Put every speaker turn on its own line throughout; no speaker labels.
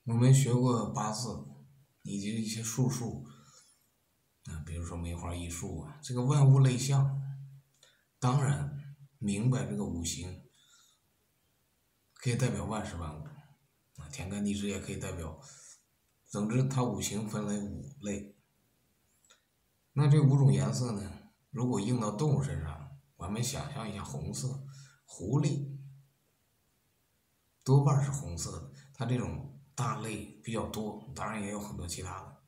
我们学过八字以及一些术数比如说梅花易数啊，这个万物类象，当然明白这个五行可以代表万事万物天干地支也可以代表，总之它五行分为五类。那这五种颜色呢，如果用到动物身上，我们想象一下红色，狐狸多半是红色的，它这种大类比较多，当然也有很多其他的。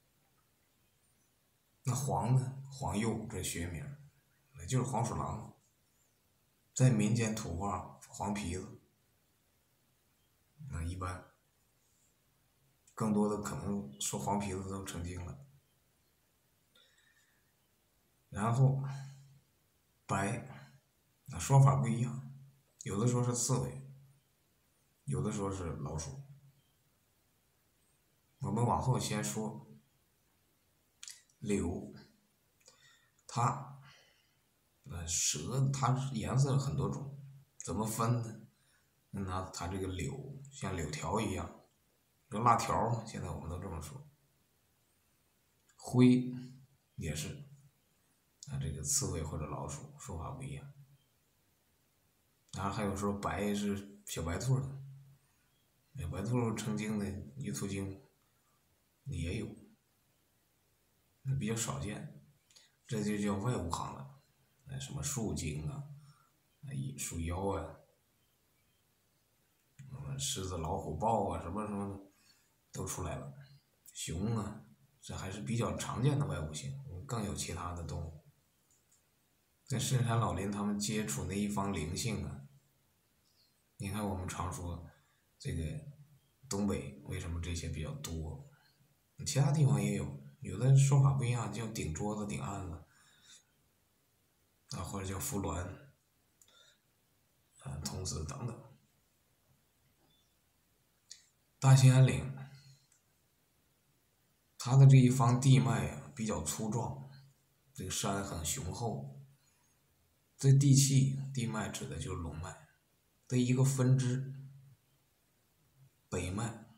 那黄呢？黄鼬这学名，那就是黄鼠狼，在民间土话黄皮子。那一般更多的可能说黄皮子都成精了。然后白，那说法不一样，有的说是刺猬，有的说是老鼠。我们往后先说柳，它蛇它颜色很多种，怎么分呢？拿它这个柳像柳条一样，就辣条嘛，现在我们都这么说。灰也是这个刺猬或者老鼠说法不一样。然后还有说白是小白兔的，小白兔成精的玉兔精也有，比较少见，这就叫外五行了。什么树精啊，鼠妖啊，狮子老虎豹啊，什么什么的都出来了。熊啊，这还是比较常见的外五行，更有其他的动物。在深山老林他们接触那一方灵性啊，你看我们常说这个东北为什么这些比较多，其他地方也有，有的说法不一样，叫顶桌子顶案子或者叫扶鸾童子等等。大兴安岭它的这一方地脉比较粗壮，这个山很雄厚，这地气地脉指的就是龙脉的一个分支，北脉。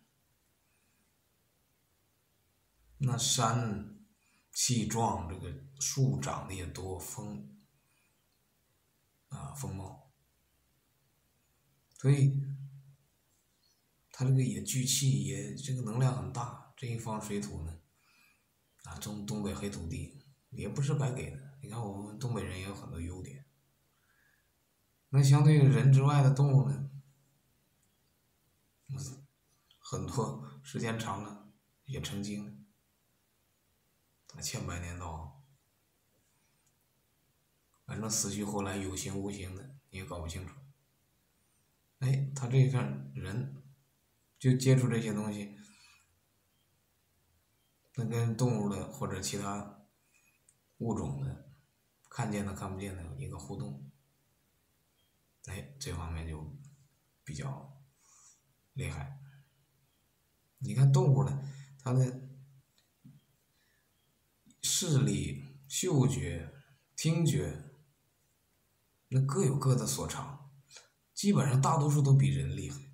那山气壮，这个树长得也多，风茂，所以它这个也聚气，也这个能量很大。这一方水土呢，东北黑土地也不是白给的。你看我们东北人也有很多优点。那相对于人之外的动物呢，很多时间长了也成精，千百年刀，反正死去后来有形无形的你也搞不清楚。他这一看人就接触这些东西，那跟动物的或者其他物种的看见的看不见的一个互动，这方面就比较厉害。你看动物呢，它的视力、嗅觉、听觉，那各有各的所长，基本上大多数都比人厉害。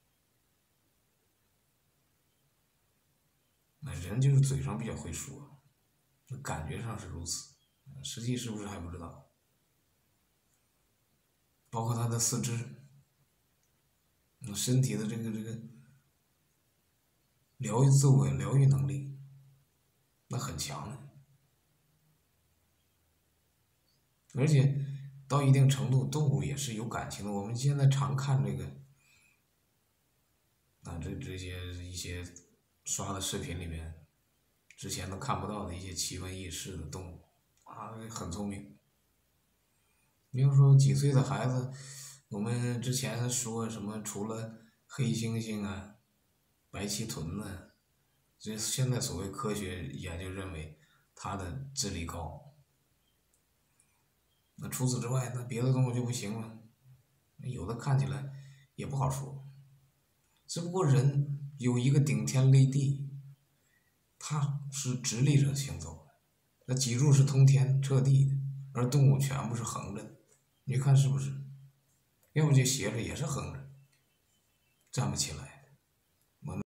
那人就是嘴上比较会说，那感觉上是如此，实际是不是还不知道。包括他的四肢，身体的这个自我疗愈能力，那很强的。而且到一定程度，动物也是有感情的。我们现在常看这个，这些一些刷的视频里面，之前都看不到的一些奇闻异事的动物，很聪明。比如说几岁的孩子，我们之前说什么，除了黑猩猩啊、白鳍豚呢，这现在所谓科学研究认为它的智力高。那除此之外，那别的动物就不行了，有的看起来也不好说。只不过人有一个顶天立地，它是直立着行走的，那脊柱是通天彻地的，而动物全部是横着的。你看是不是？要不就斜着，也是横着，站不起来。